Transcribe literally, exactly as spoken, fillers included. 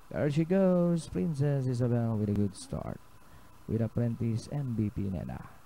There she goes, Princess Isabel with a good start with Apprentice M V P Nena.